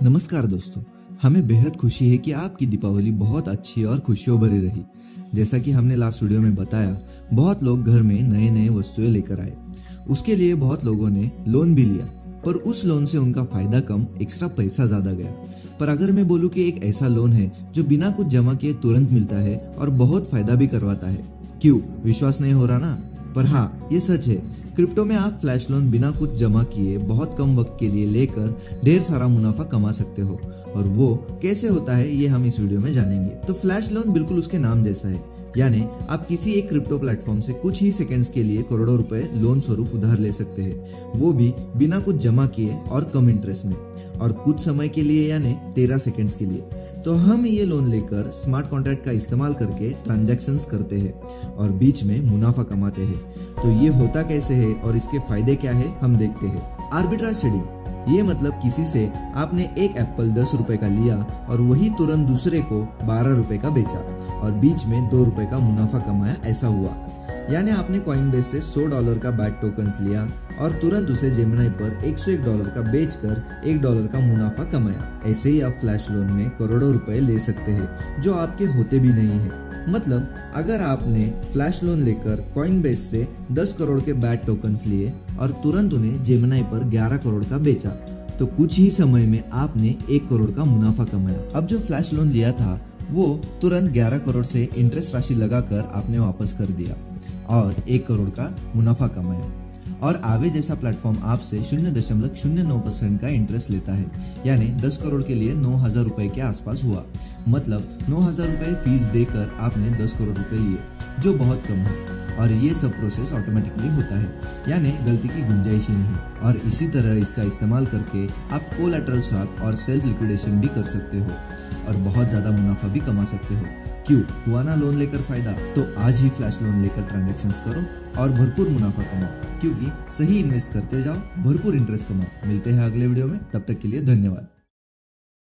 नमस्कार दोस्तों, हमें बेहद खुशी है कि आपकी दीपावली बहुत अच्छी और खुशियों भरी रही। जैसा कि हमने लास्ट वीडियो में बताया, बहुत लोग घर में नए नए वस्तुएं लेकर आए। उसके लिए बहुत लोगों ने लोन भी लिया, पर उस लोन से उनका फायदा कम, एक्स्ट्रा पैसा ज्यादा गया। पर अगर मैं बोलूं कि एक ऐसा लोन है जो बिना कुछ जमा किए तुरंत मिलता है और बहुत फायदा भी करवाता है, क्यों विश्वास नहीं हो रहा ना? पर हाँ, ये सच है। क्रिप्टो में आप फ्लैश लोन बिना कुछ जमा किए बहुत कम वक्त के लिए लेकर ढेर सारा मुनाफा कमा सकते हो। और वो कैसे होता है ये हम इस वीडियो में जानेंगे। तो फ्लैश लोन बिल्कुल उसके नाम जैसा है, यानी आप किसी एक क्रिप्टो प्लेटफॉर्म से कुछ ही सेकंड्स के लिए करोड़ों रुपए लोन स्वरूप उधार ले सकते हैं, वो भी बिना कुछ जमा किए और कम इंटरेस्ट में, और कुछ समय के लिए यानी 13 सेकंड्स के लिए। तो हम ये लोन लेकर स्मार्ट कॉन्ट्रैक्ट का इस्तेमाल करके ट्रांजैक्शंस करते हैं और बीच में मुनाफा कमाते हैं। तो ये होता कैसे है और इसके फायदे क्या है, हम देखते हैं। आर्बिट्राज ट्रेडिंग, ये मतलब किसी से आपने एक एप्पल 10 रुपए का लिया और वही तुरंत दूसरे को 12 रुपए का बेचा और बीच में 2 रुपए का मुनाफा कमाया, ऐसा हुआ। यानी आपने कॉइनबेस से $100 का बैट टोकन्स लिया और तुरंत उसे जेमिनी पर $101 का बेचकर $1 का मुनाफा कमाया। ऐसे ही आप फ्लैश लोन में करोड़ों रुपए ले सकते हैं जो आपके होते भी नहीं है। मतलब अगर आपने फ्लैश लोन लेकर कॉइनबेस से 10 करोड़ के बैट टोकन्स लिए और तुरंत उन्हें जेमिनी पर 11 करोड़ का बेचा, तो कुछ ही समय में आपने 1 करोड़ का मुनाफा कमाया। अब जो फ्लैश लोन लिया था वो तुरंत 11 करोड़ से इंटरेस्ट राशि लगाकर आपने वापस कर दिया और 1 करोड़ का मुनाफा कमाया। और आवे जैसा प्लेटफॉर्म आपसे 0.09% का इंटरेस्ट लेता है, यानी 10 करोड़ के लिए 9,000 रुपए के आसपास हुआ। मतलब 9,000 रुपए फीस देकर आपने 10 करोड़ रुपए लिए, जो बहुत कम है। और ये सब प्रोसेस ऑटोमेटिकली होता है, यानी गलती की गुंजाइश ही नहीं। और इसी तरह इसका इस्तेमाल करके आप कोलैटरल स्वैप और सेल्फ लिक्विडेशन भी कर सकते हो और बहुत ज्यादा मुनाफा भी कमा सकते हो। क्यों हुआ ना लोन लेकर फायदा? तो आज ही फ्लैश लोन लेकर ट्रांजैक्शंस करो और भरपूर मुनाफा कमाओ, क्योंकि सही इन्वेस्ट करते जाओ, भरपूर इंटरेस्ट कमाओ। मिलते हैं अगले वीडियो में, तब तक के लिए धन्यवाद।